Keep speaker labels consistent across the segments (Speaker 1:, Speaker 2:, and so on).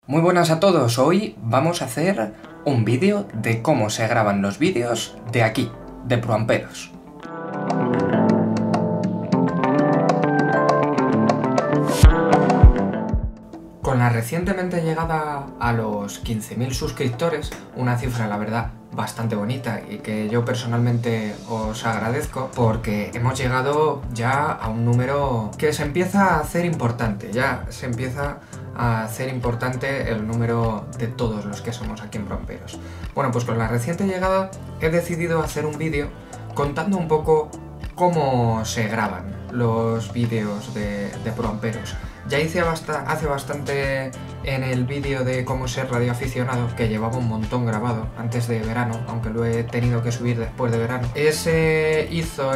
Speaker 1: Muy buenas a todos, hoy vamos a hacer un vídeo de cómo se graban los vídeos de aquí, de Proamperos. Con la recientemente llegada a los 15.000 suscriptores, una cifra la verdad bastante bonita y que yo personalmente os agradezco porque hemos llegado ya a un número que se empieza a hacer importante, ya se empieza a hacer importante el número de todos los que somos aquí en Proamperos. Bueno, pues con la reciente llegada he decidido hacer un vídeo contando un poco cómo se graban los vídeos de Proamperos. Ya hice hace bastante en el vídeo de cómo ser radioaficionado, que llevaba un montón grabado antes de verano, aunque lo he tenido que subir después de verano. Ese hizo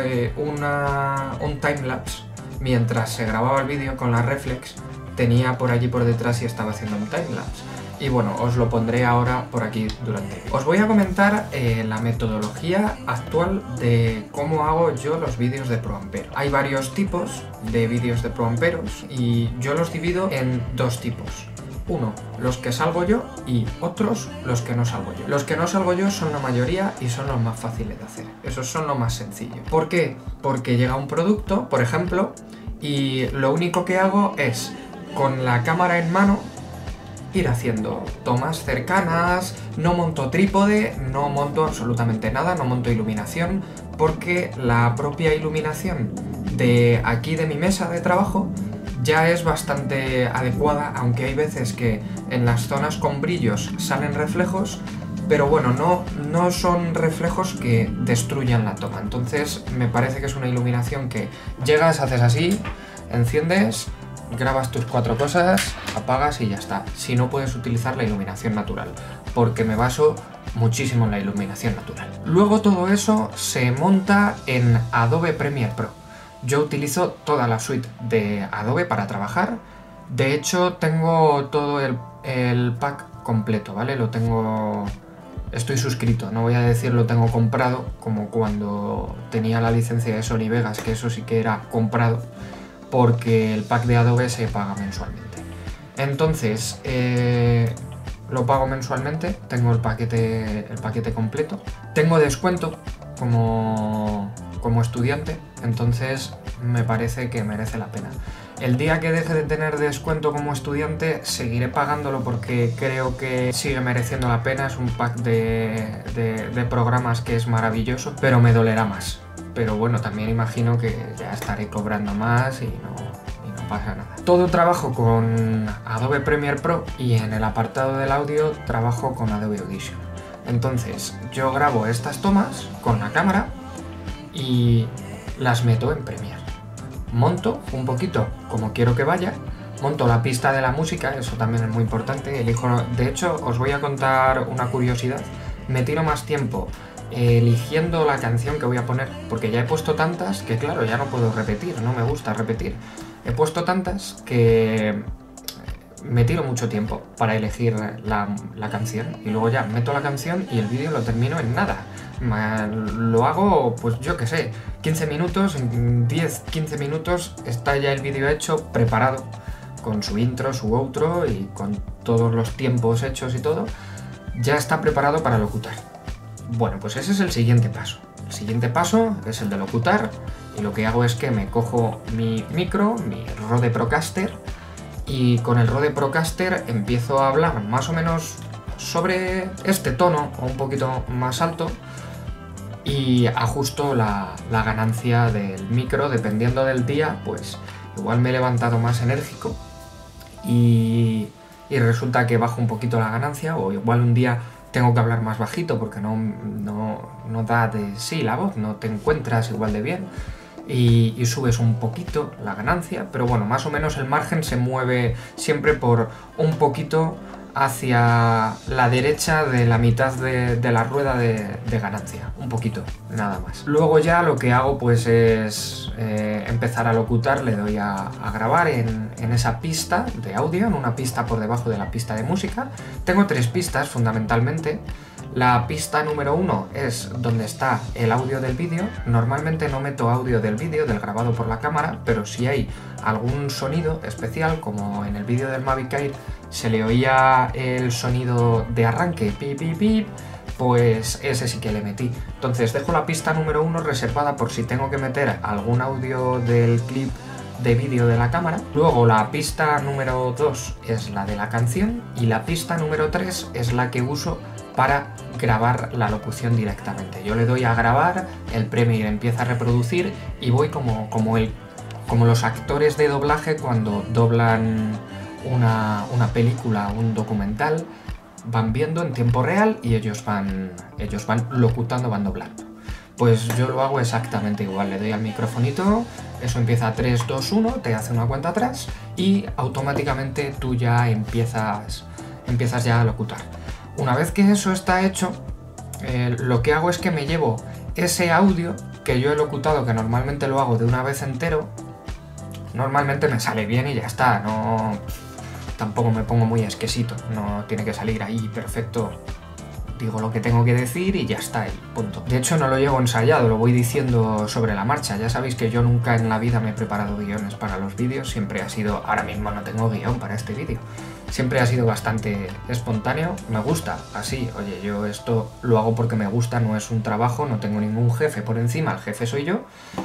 Speaker 1: un timelapse mientras se grababa el vídeo con la reflex. Tenía por allí por detrás y estaba haciendo un timelapse. Y bueno, os lo pondré ahora por aquí durante. Os voy a comentar la metodología actual de cómo hago yo los vídeos de Proamperos. Hay varios tipos de vídeos de Proamperos y yo los divido en dos tipos. Uno, los que salgo yo, y otros, los que no salgo yo. Los que no salgo yo son la mayoría y son los más fáciles de hacer. Esos son los más sencillos. ¿Por qué? Porque llega un producto, por ejemplo, y lo único que hago es, con la cámara en mano, ir haciendo tomas cercanas, no monto trípode, no monto absolutamente nada, no monto iluminación, porque la propia iluminación de aquí de mi mesa de trabajo ya es bastante adecuada, aunque hay veces que en las zonas con brillos salen reflejos, pero bueno, no son reflejos que destruyan la toma. Entonces me parece que es una iluminación que llegas, haces así, enciendes, grabas tus cuatro cosas, apagas y ya está. Si no, puedes utilizar la iluminación natural, porque me baso muchísimo en la iluminación natural. Luego todo eso se monta en Adobe Premiere Pro. Yo utilizo toda la suite de Adobe para trabajar. De hecho, tengo todo el pack completo, ¿vale? Estoy suscrito, no voy a decir lo tengo comprado, como cuando tenía la licencia de Sony Vegas, que eso sí que era comprado, porque el pack de Adobe se paga mensualmente. Entonces, lo pago mensualmente, tengo el paquete completo. Tengo descuento como estudiante, entonces me parece que merece la pena. El día que deje de tener descuento como estudiante, seguiré pagándolo porque creo que sigue mereciendo la pena. Es un pack de programas que es maravilloso, pero me dolerá más. Pero bueno, también imagino que ya estaré cobrando más y no pasa nada. Todo trabajo con Adobe Premiere Pro y en el apartado del audio trabajo con Adobe Audition. Entonces yo grabo estas tomas con la cámara y las meto en Premiere. Monto un poquito como quiero que vaya, monto la pista de la música, eso también es muy importante. De hecho, os voy a contar una curiosidad. Me tiro más tiempo eligiendo la canción que voy a poner, porque ya he puesto tantas que claro, ya no puedo repetir, no me gusta repetir. He puesto tantas que me tiro mucho tiempo para elegir la canción y luego ya meto la canción y el vídeo lo termino en nada. Lo hago, pues yo qué sé, 15 minutos, en 10-15 minutos está ya el vídeo hecho, preparado, con su intro, su outro y con todos los tiempos hechos y todo, ya está preparado para locutar. Bueno, pues ese es el siguiente paso. El siguiente paso es el de locutar y lo que hago es que me cojo mi micro, mi Rode Procaster, y con el Rode Procaster empiezo a hablar más o menos sobre este tono o un poquito más alto y ajusto la ganancia del micro dependiendo del día. Pues igual me he levantado más enérgico y resulta que bajo un poquito la ganancia, o igual un día tengo que hablar más bajito porque no da de sí la voz, no te encuentras igual de bien y subes un poquito la ganancia, pero bueno, más o menos el margen se mueve siempre por un poquito hacia la derecha de la mitad de la rueda de ganancia, un poquito, nada más. Luego ya lo que hago pues es empezar a locutar, le doy a grabar en esa pista de audio, en una pista por debajo de la pista de música. Tengo tres pistas fundamentalmente. La pista número 1 es donde está el audio del vídeo. Normalmente no meto audio del vídeo, del grabado por la cámara, pero si hay algún sonido especial, como en el vídeo del Mavic Air, se le oía el sonido de arranque, pip, pip, pip, pues ese sí que le metí. Entonces dejo la pista número 1 reservada por si tengo que meter algún audio del clip de vídeo de la cámara. Luego la pista número 2 es la de la canción y la pista número 3 es la que uso para grabar la locución directamente. Yo le doy a grabar, el Premiere empieza a reproducir y voy como los actores de doblaje cuando doblan una película, un documental, van viendo en tiempo real y ellos van locutando, van doblando. Pues yo lo hago exactamente igual, le doy al microfonito, eso empieza 3, 2, 1, te hace una cuenta atrás y automáticamente tú ya empiezas ya a locutar. Una vez que eso está hecho, lo que hago es que me llevo ese audio que yo he locutado, que normalmente lo hago de una vez entero, normalmente me sale bien y ya está, no, tampoco me pongo muy exquisito, no tiene que salir ahí perfecto, digo lo que tengo que decir y ya está, y punto. De hecho no lo llevo ensayado, lo voy diciendo sobre la marcha. Ya sabéis que yo nunca en la vida me he preparado guiones para los vídeos, siempre ha sido, ahora mismo no tengo guión para este vídeo, siempre ha sido bastante espontáneo, me gusta, así, oye, yo esto lo hago porque me gusta, no es un trabajo, no tengo ningún jefe por encima, el jefe soy yo.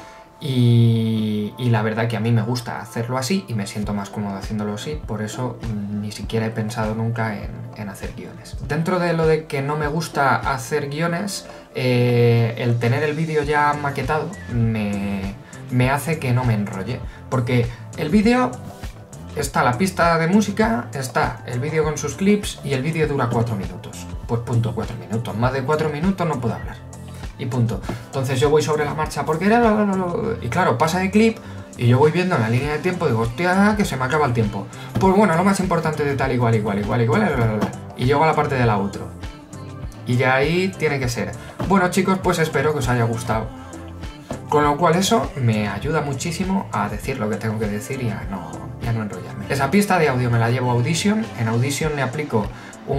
Speaker 1: Y la verdad que a mí me gusta hacerlo así y me siento más cómodo haciéndolo así, por eso ni siquiera he pensado nunca en hacer guiones. Dentro de lo de que no me gusta hacer guiones, el tener el vídeo ya maquetado me hace que no me enrolle, porque el vídeo está la pista de música, está el vídeo con sus clips y el vídeo dura 4 minutos. Pues punto, 4 minutos, más de 4 minutos no puedo hablar. Y punto. Entonces yo voy sobre la marcha porque... Y claro, pasa el clip y yo voy viendo en la línea de tiempo y digo, hostia, que se me acaba el tiempo. Pues bueno, lo más importante de tal, igual. Y llego a la parte de la outro. Y ya ahí tiene que ser. Bueno chicos, pues espero que os haya gustado. Con lo cual eso me ayuda muchísimo a decir lo que tengo que decir y a no enrollarme. Esa pista de audio me la llevo a Audition. En Audition le aplico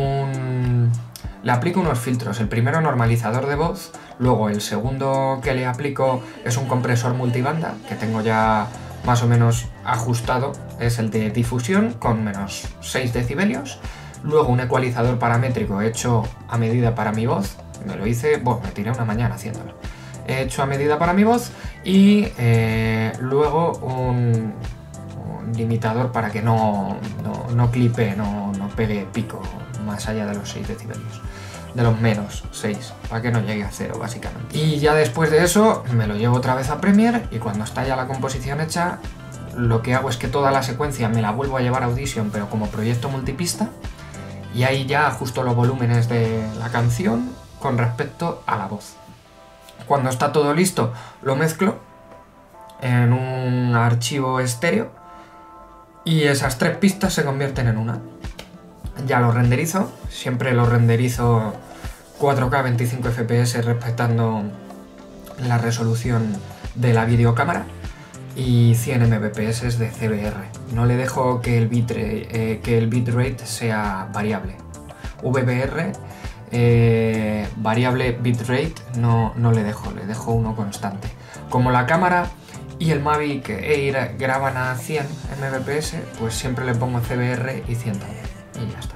Speaker 1: unos filtros, el primero normalizador de voz, luego el segundo que le aplico es un compresor multibanda que tengo ya más o menos ajustado, es el de difusión con menos 6 decibelios, luego un ecualizador paramétrico hecho a medida para mi voz, me lo hice, bueno, me tiré una mañana haciéndolo, he hecho a medida para mi voz y luego un limitador para que no clipe, no pegue pico más allá de los 6 decibelios. De los menos 6, para que no llegue a 0 básicamente. Y ya después de eso me lo llevo otra vez a Premiere y cuando está ya la composición hecha, lo que hago es que toda la secuencia me la vuelvo a llevar a Audition, pero como proyecto multipista, y ahí ya ajusto los volúmenes de la canción con respecto a la voz. Cuando está todo listo lo mezclo en un archivo estéreo y esas 3 pistas se convierten en una. Ya lo renderizo, siempre lo renderizo 4K 25 FPS respetando la resolución de la videocámara y 100 Mbps de CBR. No le dejo que el bitrate sea variable. VBR, variable bitrate, no le dejo uno constante. Como la cámara y el Mavic Air graban a 100 Mbps, pues siempre le pongo CBR y 100 también. Y ya está.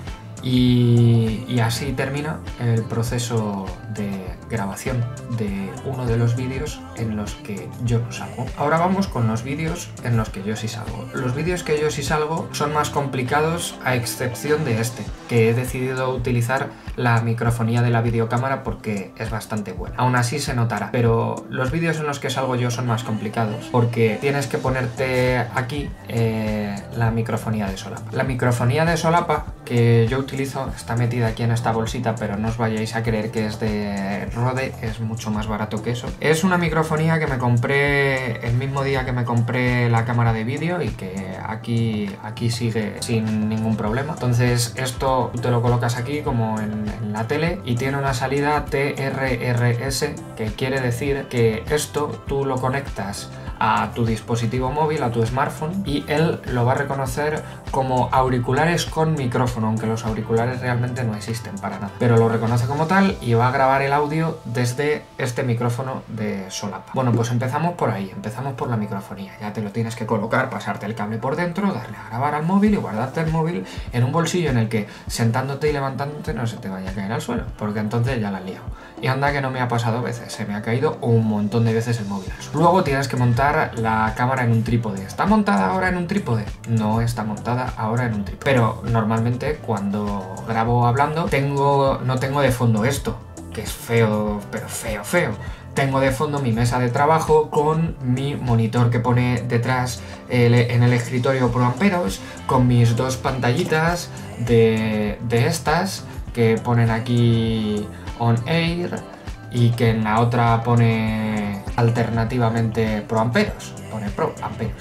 Speaker 1: Y así termina el proceso de grabación de uno de los vídeos en los que yo no salgo. Ahora vamos con los vídeos en los que yo sí salgo. Los vídeos que yo sí salgo son más complicados a excepción de este, que he decidido utilizar la microfonía de la videocámara porque es bastante buena. Aún así se notará, pero los vídeos en los que salgo yo son más complicados porque tienes que ponerte aquí la microfonía de solapa. La microfonía de solapa que yo utilizo está metida aquí en esta bolsita, pero no os vayáis a creer que es de Rode, es mucho más barato que eso. Es una microfonía que me compré el mismo día que me compré la cámara de vídeo y que aquí sigue sin ningún problema. Entonces esto te lo colocas aquí como en la tele y tiene una salida TRRS, que quiere decir que esto tú lo conectas a tu dispositivo móvil, a tu smartphone, y él lo va a reconocer como auriculares con micrófono, aunque los auriculares realmente no existen para nada. Pero lo reconoce como tal y va a grabar el audio desde este micrófono de solapa. Bueno, pues empezamos por ahí, empezamos por la microfonía. Ya te lo tienes que colocar, pasarte el cable por dentro, darle a grabar al móvil y guardarte el móvil en un bolsillo en el que sentándote y levantándote no se te vaya a caer al suelo, porque entonces ya la has liado. Y anda que no me ha pasado veces, se me ha caído un montón de veces el móvil al suelo. Luego tienes que montar la cámara en un trípode. ¿Está montada ahora en un trípode? No está montada ahora en un trípode. Pero normalmente cuando grabo hablando no tengo de fondo esto, que es feo, pero feo, feo. Tengo de fondo mi mesa de trabajo con mi monitor que pone detrás en el escritorio Pro Amperos, con mis dos pantallitas de estas que ponen aquí On Air y que en la otra pone alternativamente Pro Amperos, pone Pro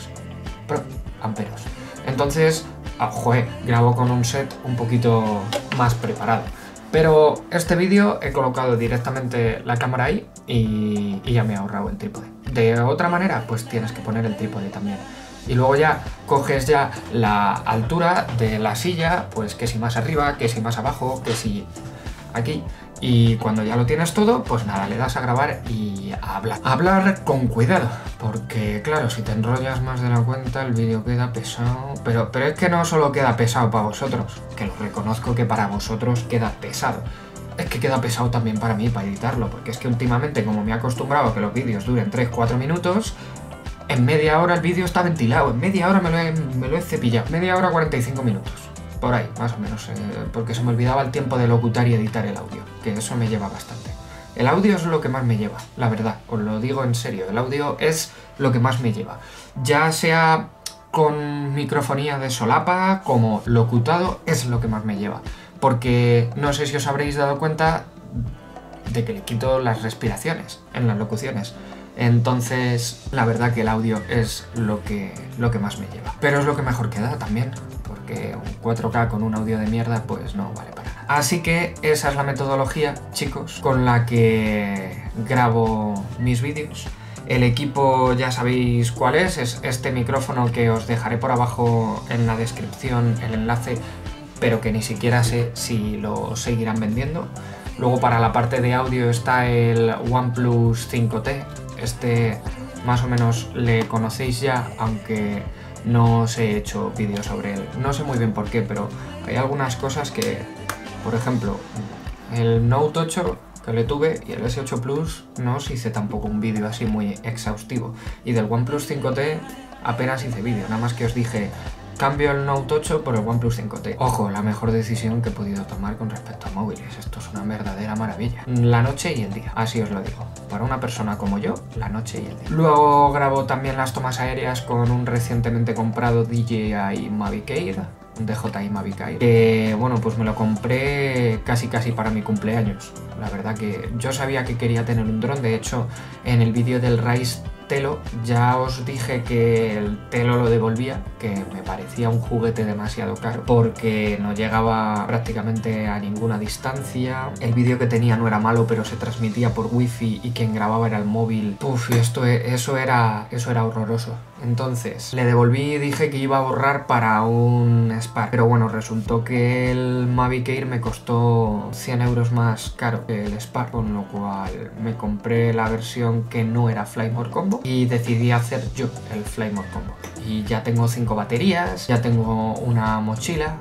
Speaker 1: Amperos. Entonces, joder, grabo con un set un poquito más preparado. Pero este vídeo he colocado directamente la cámara ahí y ya me he ahorrado el trípode. De otra manera, pues tienes que poner el trípode también. Y luego ya coges ya la altura de la silla, pues que si más arriba, que si más abajo, que si aquí. Y cuando ya lo tienes todo, pues nada, le das a grabar y a hablar. Hablar con cuidado, porque claro, si te enrollas más de la cuenta, el vídeo queda pesado. Pero es que no solo queda pesado para vosotros, que lo reconozco que para vosotros queda pesado. Es que queda pesado también para mí, para editarlo, porque es que últimamente, como me he acostumbrado a que los vídeos duren 3-4 minutos, en media hora el vídeo está ventilado, en media hora me lo he cepillado, media hora 45 minutos. Por ahí, más o menos, porque se me olvidaba el tiempo de locutar y editar el audio, que eso me lleva bastante. El audio es lo que más me lleva, la verdad, os lo digo en serio, el audio es lo que más me lleva. Ya sea con microfonía de solapa, como locutado, es lo que más me lleva. Porque no sé si os habréis dado cuenta de que le quito las respiraciones en las locuciones. Entonces, la verdad que el audio es lo que más me lleva. Pero es lo que mejor queda también, porque un 4K con un audio de mierda pues no vale para nada. Así que esa es la metodología, chicos, con la que grabo mis vídeos. El equipo ya sabéis cuál es este micrófono que os dejaré por abajo en la descripción el enlace, pero que ni siquiera sé si lo seguirán vendiendo. Luego para la parte de audio está el OnePlus 5T. Este más o menos le conocéis ya, aunque no os he hecho vídeos sobre él. No sé muy bien por qué, pero hay algunas cosas que, por ejemplo, el Note 8 que le tuve y el S8 Plus no os hice tampoco un vídeo así muy exhaustivo. Y del OnePlus 5T apenas hice vídeo, nada más que os dije cambio el Note 8 por el OnePlus 5T. Ojo, la mejor decisión que he podido tomar con respecto a móviles. Esto es una verdadera maravilla. La noche y el día, así os lo digo. Para una persona como yo, la noche y el día. Luego grabo también las tomas aéreas con un recientemente comprado DJI Mavic Air, un DJI Mavic Air, que bueno, pues me lo compré casi para mi cumpleaños. La verdad que yo sabía que quería tener un dron. De hecho, en el vídeo del Rise Telo ya os dije que el Telo lo devolvía, que me parecía un juguete demasiado caro porque no llegaba prácticamente a ninguna distancia. El vídeo que tenía no era malo, pero se transmitía por wifi y quien grababa era el móvil. Uf, y eso era horroroso. Entonces le devolví y dije que iba a ahorrar para un Spark, pero bueno, resultó que el Mavic Air me costó 100 euros más caro que el Spark, con lo cual me compré la versión que no era Fly More Combo y decidí hacer yo el Fly More Combo. Y ya tengo 5 baterías, ya tengo una mochila,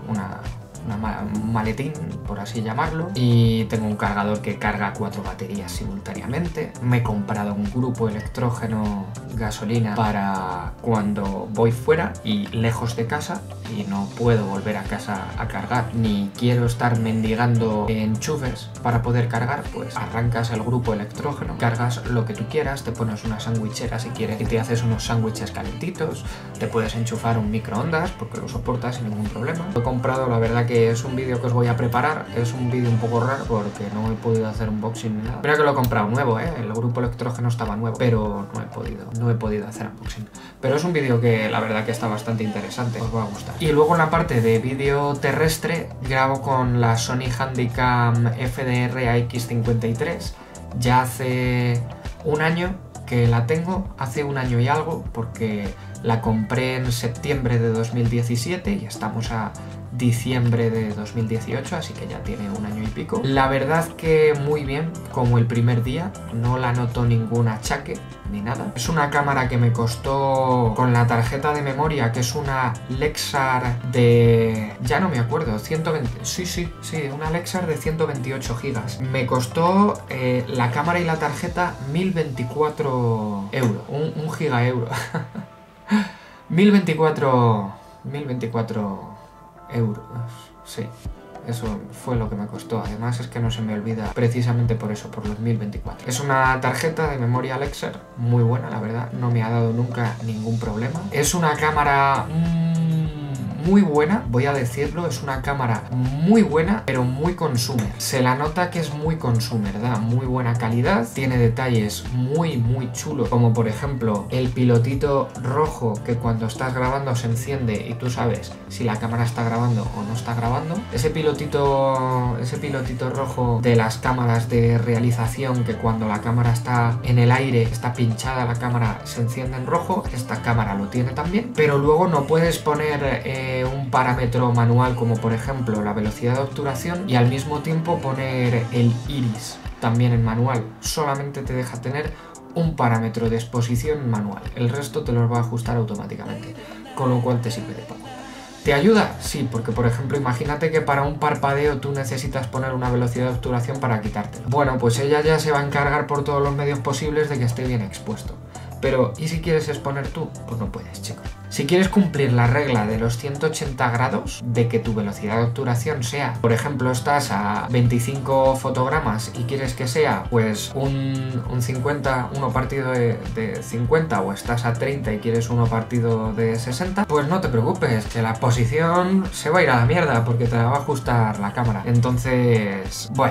Speaker 1: un maletín, por así llamarlo, y tengo un cargador que carga 4 baterías simultáneamente. Me he comprado un grupo electrógeno gasolina para cuando voy fuera y lejos de casa y no puedo volver a casa a cargar, ni quiero estar mendigando enchufes para poder cargar, pues arrancas el grupo electrógeno, cargas lo que tú quieras, te pones una sandwichera si quieres y te haces unos sándwiches calentitos, te puedes enchufar un microondas porque lo soportas sin ningún problema. Lo he comprado, la verdad que es un vídeo que os voy a preparar, es un vídeo un poco raro porque no he podido hacer unboxing ni nada. Mira que lo he comprado nuevo, el grupo electrógeno estaba nuevo, pero no he podido hacer unboxing. Pero es un vídeo que la verdad que está bastante interesante, os va a gustar. Y luego en la parte de vídeo terrestre grabo con la Sony Handycam FDR AX53. Ya hace un año que la tengo hace un año y algo, porque la compré en septiembre de 2017 y estamos a diciembre de 2018, así que ya tiene un año y pico. La verdad que muy bien, como el primer día, no la noto ningún achaque ni nada. Es una cámara que me costó con la tarjeta de memoria, que es una Lexar de... ya no me acuerdo, 120... Sí, una Lexar de 128 gigas. Me costó la cámara y la tarjeta 1024 euros, un giga euro. 1024 euros, sí, eso fue lo que me costó. Además es que no se me olvida precisamente por eso, por los 1024. Es una tarjeta de memoria Lexar muy buena, la verdad, no me ha dado nunca ningún problema. Es una cámara muy buena, voy a decirlo, es una cámara muy buena, pero muy consumer. Se la nota que es muy consumer, da muy buena calidad, tiene detalles muy chulos, como por ejemplo el pilotito rojo que cuando estás grabando se enciende y tú sabes si la cámara está grabando o no está grabando. Ese pilotito rojo de las cámaras de realización, que cuando la cámara está en el aire, está pinchada la cámara, se enciende en rojo. Esta cámara lo tiene también, pero luego no puedes poner un parámetro manual como por ejemplo la velocidad de obturación y al mismo tiempo poner el iris también en manual. Solamente te deja tener un parámetro de exposición manual, el resto te los va a ajustar automáticamente, con lo cual te sirve de poco. ¿Te ayuda? Sí, porque por ejemplo imagínate que para un parpadeo tú necesitas poner una velocidad de obturación para quitártelo. Bueno, pues ella ya se va a encargar por todos los medios posibles de que esté bien expuesto. Pero, ¿y si quieres exponer tú? Pues no puedes, chico. Si quieres cumplir la regla de los 180 grados, de que tu velocidad de obturación sea, por ejemplo, estás a 25 fotogramas y quieres que sea, pues, un 50, uno partido de 50, o estás a 30 y quieres uno partido de 60, pues no te preocupes, que la posición se va a ir a la mierda porque te la va a ajustar la cámara. Entonces, bueno,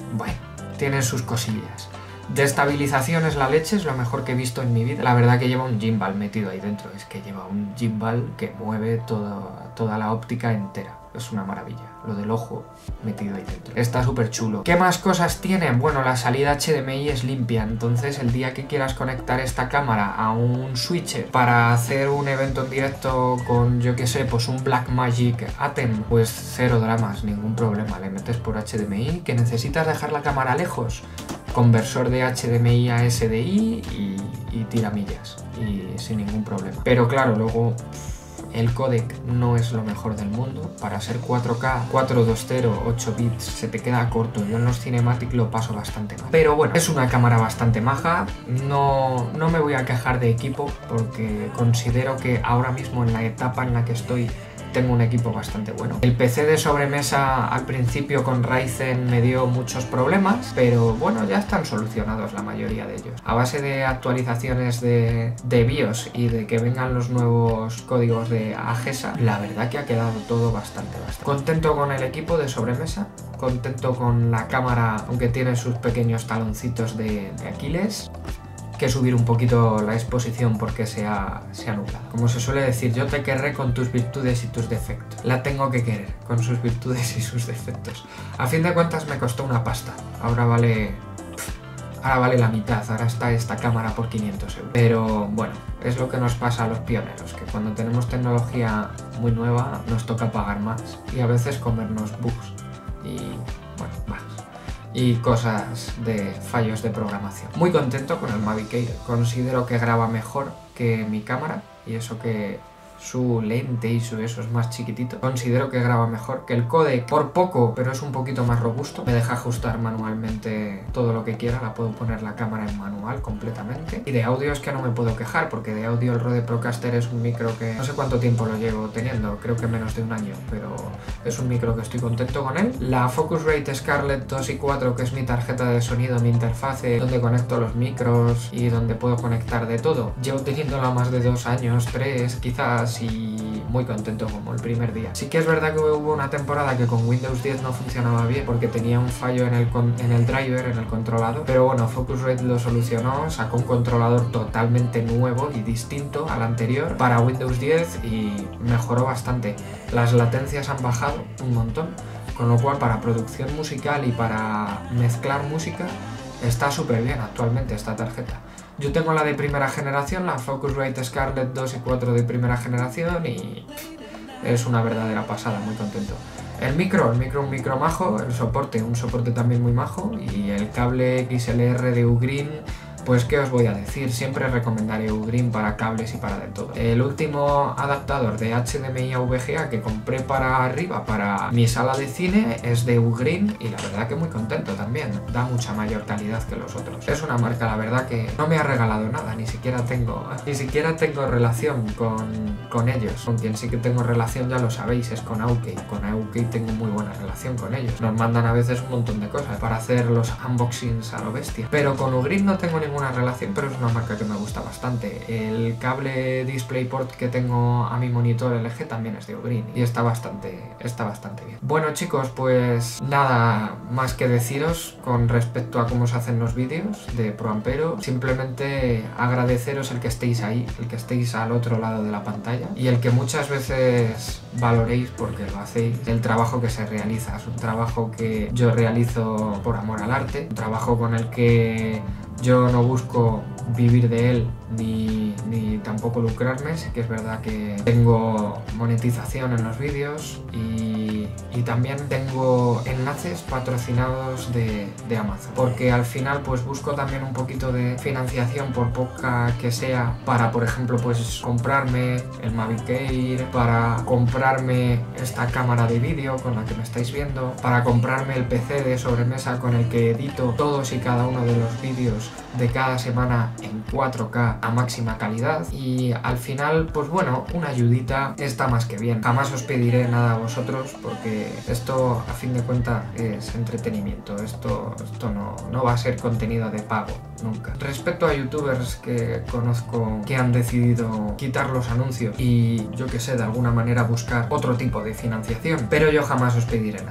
Speaker 1: tienen sus cosillas. De estabilización es la leche, es lo mejor que he visto en mi vida. La verdad que lleva un gimbal metido ahí dentro, es que lleva un gimbal que mueve toda la óptica entera. Es una maravilla, lo del ojo metido ahí dentro. Está súper chulo. ¿Qué más cosas tiene? Bueno, la salida HDMI es limpia, entonces el día que quieras conectar esta cámara a un switcher para hacer un evento en directo con, yo qué sé, pues un Blackmagic Atem, pues cero dramas, ningún problema. Le metes por HDMI, que necesitas dejar la cámara lejos, conversor de HDMI a SDI y tiramillas, y sin ningún problema. Pero claro, luego el códec no es lo mejor del mundo. Para ser 4K, 420, 8 bits, se te queda corto. Yo en los Cinematic lo paso bastante mal. Pero bueno, es una cámara bastante maja. No me voy a quejar de equipo, porque considero que ahora mismo en la etapa en la que estoy tengo un equipo bastante bueno. El PC de sobremesa al principio con Ryzen me dio muchos problemas, pero bueno, ya están solucionados la mayoría de ellos. A base de actualizaciones de BIOS y de que vengan los nuevos códigos de AGESA, la verdad que ha quedado todo bastante. Contento con el equipo de sobremesa, contento con la cámara, aunque tiene sus pequeños taloncitos de Aquiles. Que subir un poquito la exposición porque se ha nublado. Como se suele decir, yo te querré con tus virtudes y tus defectos. La tengo que querer con sus virtudes y sus defectos. A fin de cuentas me costó una pasta. Ahora vale la mitad. Ahora está esta cámara por 500 euros. Pero bueno, es lo que nos pasa a los pioneros, que cuando tenemos tecnología muy nueva nos toca pagar más y a veces comernos bugs y bueno, más. Y cosas de fallos de programación. Muy contento con el Mavic Air, considero que graba mejor que mi cámara, y eso que su lente y eso es más chiquitito. Considero que graba mejor que el codec, por poco, pero es un poquito más robusto. Me deja ajustar manualmente todo lo que quiera, la puedo poner la cámara en manual completamente. Y de audio es que no me puedo quejar, porque de audio el Rode Procaster es un micro que no sé cuánto tiempo lo llevo teniendo, creo que menos de un año, pero es un micro que estoy contento con él. La Focusrite Scarlett 2 y 4, que es mi tarjeta de sonido, mi interfase, donde conecto los micros y donde puedo conectar de todo. Llevo teniéndola más de 2 años, 3 quizás, y muy contento como el primer día. Sí que es verdad que hubo una temporada que con Windows 10 no funcionaba bien porque tenía un fallo en el driver, en el controlador, pero bueno, Focusrite lo solucionó, sacó un controlador totalmente nuevo y distinto al anterior para Windows 10 y mejoró bastante. Las latencias han bajado un montón, con lo cual para producción musical y para mezclar música está súper bien actualmente esta tarjeta. Yo tengo la de primera generación, la Focusrite Scarlett 2 y 4 de primera generación, y es una verdadera pasada, muy contento. El micro, un micro majo, el soporte, un soporte también muy majo, y el cable XLR de Ugreen, pues qué os voy a decir, siempre recomendaré Ugreen para cables y para de todo. El último adaptador de HDMI a VGA que compré para arriba, para mi sala de cine, es de Ugreen, y la verdad que muy contento también, da mucha mayor calidad que los otros. Es una marca, la verdad, que no me ha regalado nada, ni siquiera tengo relación con ellos. Con quien sí que tengo relación, ya lo sabéis, es con Aukey. Con Aukey tengo muy buena relación con ellos. Nos mandan a veces un montón de cosas para hacer los unboxings a lo bestia. Pero con Ugreen no tengo ninguna relación, pero es una marca que me gusta bastante. El cable DisplayPort que tengo a mi monitor LG también es de Ugreen y está bastante bien. Bueno, chicos, pues nada más que deciros con respecto a cómo se hacen los vídeos de ProAmpero. Simplemente agradeceros el que estéis ahí, el que estéis al otro lado de la pantalla, y el que muchas veces valoréis, porque lo hacéis, el trabajo que se realiza. Es un trabajo que yo realizo por amor al arte, un trabajo con el que yo no busco vivir de él ni tampoco lucrarme. Sí que es verdad que tengo monetización en los vídeos y también tengo enlaces patrocinados de Amazon, porque al final pues busco también un poquito de financiación, por poca que sea, para, por ejemplo, pues comprarme el Mavic Air, para comprarme esta cámara de vídeo con la que me estáis viendo, para comprarme el PC de sobremesa con el que edito todos y cada uno de los vídeos de cada semana en 4K a máxima calidad. Y al final, pues bueno, una ayudita está más que bien. Jamás os pediré nada a vosotros, porque esto a fin de cuentas es entretenimiento. Esto no va a ser contenido de pago, nunca. Respecto a youtubers que conozco que han decidido quitar los anuncios y, yo que sé, de alguna manera buscar otro tipo de financiación, pero yo jamás os pediré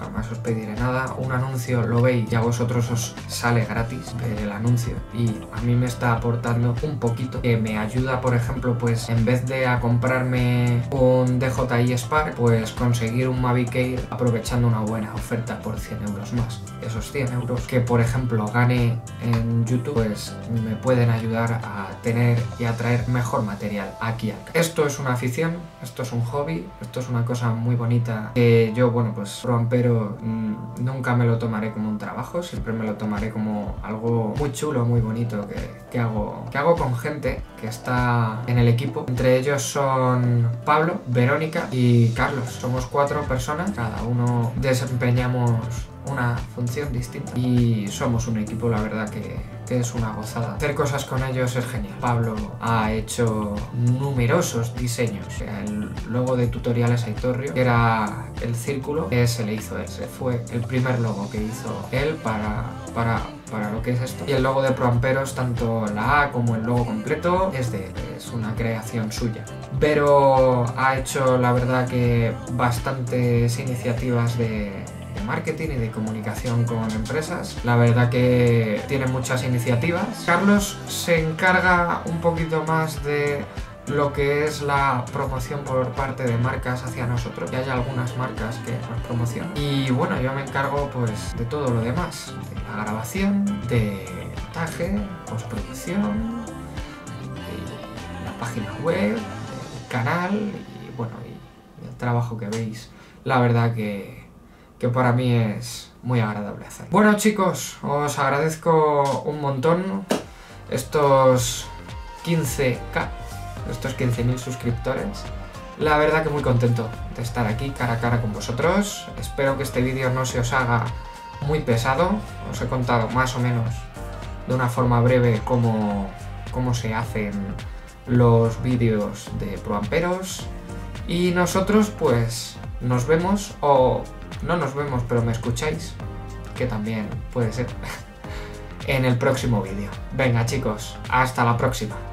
Speaker 1: nada. Un anuncio lo veis y a vosotros os sale gratis ver el anuncio, y a mí me está aportando un poquito, que me ayuda, por ejemplo, pues en vez de a comprarme un DJI Spark, pues conseguir un Mavic Air aprovechando una buena oferta por 100 euros más. Esos 100 euros que, por ejemplo, gane en YouTube, pues me pueden ayudar a tener y a traer mejor material aquí. Esto es una afición, esto es un hobby, esto es una cosa muy bonita que yo, bueno, pues ProAmpero nunca me lo tomaré como un trabajo, siempre me lo tomaré como algo muy chulo, muy bonito que hago con gente que está en el equipo. Entre ellos son Pablo, Verónica y Carlos. Somos 4 personas, cada uno desempeñamos una función distinta y somos un equipo, la verdad que es una gozada. Hacer cosas con ellos es genial. Pablo ha hecho numerosos diseños. El logo de Tutoriales Aitorrio, que era el círculo, se le hizo él. Ese fue el primer logo que hizo él para lo que es esto. Y el logo de ProAmperos, tanto la A como el logo completo, es una creación suya. Pero ha hecho, la verdad, que bastantes iniciativas de marketing y de comunicación con empresas. La verdad que tiene muchas iniciativas. Carlos se encarga un poquito más de lo que es la promoción por parte de marcas hacia nosotros, y hay algunas marcas que nos promocionan. Y bueno, yo me encargo pues de todo lo demás, de la grabación, de montaje, postproducción, y la página web, el canal, y bueno, y el trabajo que veis. La verdad que para mí es muy agradable hacer. Bueno, chicos, os agradezco un montón estos 15K, estos 15.000 suscriptores. La verdad que muy contento de estar aquí cara a cara con vosotros. Espero que este vídeo no se os haga muy pesado. Os he contado más o menos de una forma breve cómo se hacen los vídeos de ProAmperos. Y nosotros pues nos vemos, o no nos vemos pero me escucháis, que también puede ser, en el próximo vídeo. Venga, chicos, hasta la próxima.